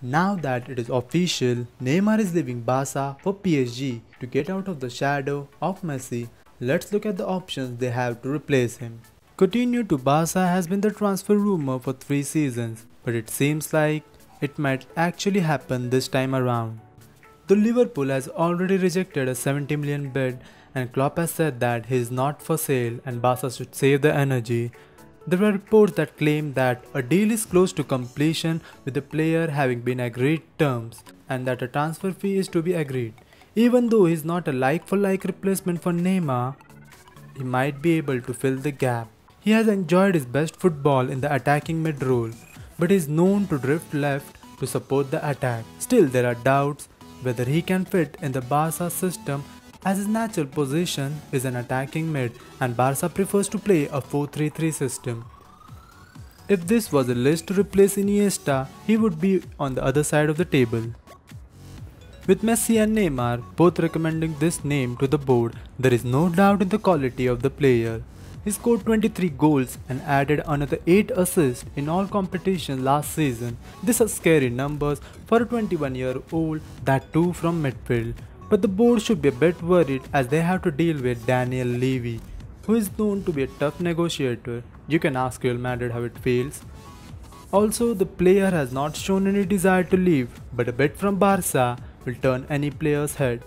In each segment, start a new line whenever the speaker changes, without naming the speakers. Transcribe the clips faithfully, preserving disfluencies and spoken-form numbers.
Now that it is official, Neymar is leaving Barca for P S G to get out of the shadow of Messi. Let's look at the options they have to replace him. Coutinho to Barca has been the transfer rumor for three seasons, but it seems like it might actually happen this time around. The Liverpool has already rejected a seventy million bid, and Klopp has said that he is not for sale and Barca should save the energy. There are reports that claim that a deal is close to completion with the player having been agreed terms and that a transfer fee is to be agreed. Even though he is not a like-for-like replacement for Neymar, he might be able to fill the gap. He has enjoyed his best football in the attacking mid role, but is known to drift left to support the attack. Still, there are doubts whether he can fit in the Barca system, as his natural position is an attacking mid and Barca prefers to play a four three three system. If this was a list to replace Iniesta, he would be on the other side of the table. With Messi and Neymar both recommending this name to the board, there is no doubt in the quality of the player. He scored twenty-three goals and added another eight assists in all competitions last season. These are scary numbers for a twenty-one-year-old, that too from midfield. But the board should be a bit worried as they have to deal with Daniel Levy, who is known to be a tough negotiator. You can ask Real Madrid how it feels. Also, the player has not shown any desire to leave, but a bid from Barca will turn any player's head.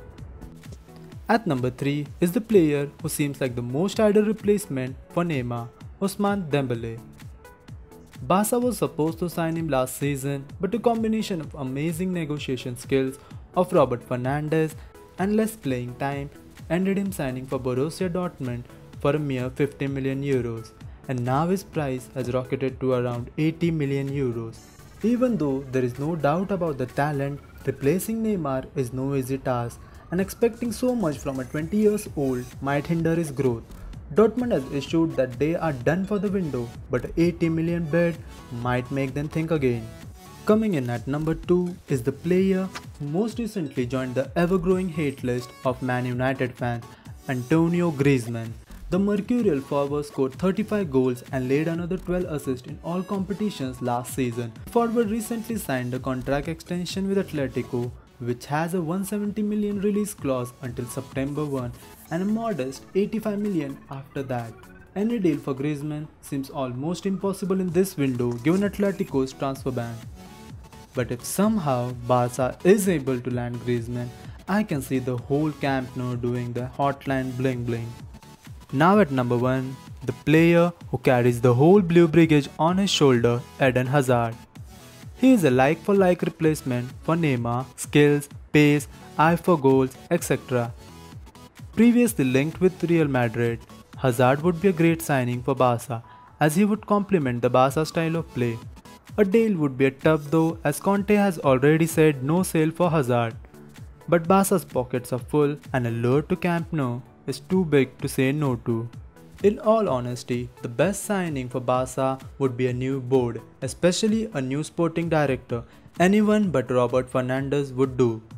At number three is the player who seems like the most ideal replacement for Neymar, Ousmane Dembele. Barca was supposed to sign him last season, but a combination of amazing negotiation skills of Robert Fernandes and less playing time ended him signing for Borussia Dortmund for a mere fifty million euros, and now his price has rocketed to around eighty million euros. Even though there is no doubt about the talent, replacing Neymar is no easy task, and expecting so much from a twenty years old might hinder his growth. Dortmund has issued that they are done for the window, but an eighty million bid might make them think again. Coming in at number two is the player who most recently joined the ever-growing hate list of Man United fans, Antonio Griezmann. The Mercurial forward scored thirty-five goals and laid another twelve assists in all competitions last season. The forward recently signed a contract extension with Atletico, which has a one hundred seventy million release clause until September first and a modest eighty-five million after that. Any deal for Griezmann seems almost impossible in this window given Atletico's transfer ban. But if somehow Barca is able to land Griezmann, I can see the whole Camp Nou doing the hotline bling bling. Now at number one, the player who carries the whole Blue Brigade on his shoulder, Eden Hazard. He is a like-for-like replacement for Neymar, skills, pace, eye for goals, et cetera. Previously linked with Real Madrid, Hazard would be a great signing for Barca as he would complement the Barca style of play. A deal would be tough though, as Conte has already said no sale for Hazard. But Barca's pockets are full and a lure to Camp Nou is too big to say no to. In all honesty, the best signing for Barca would be a new board, especially a new sporting director. Anyone but Robert Fernandes would do.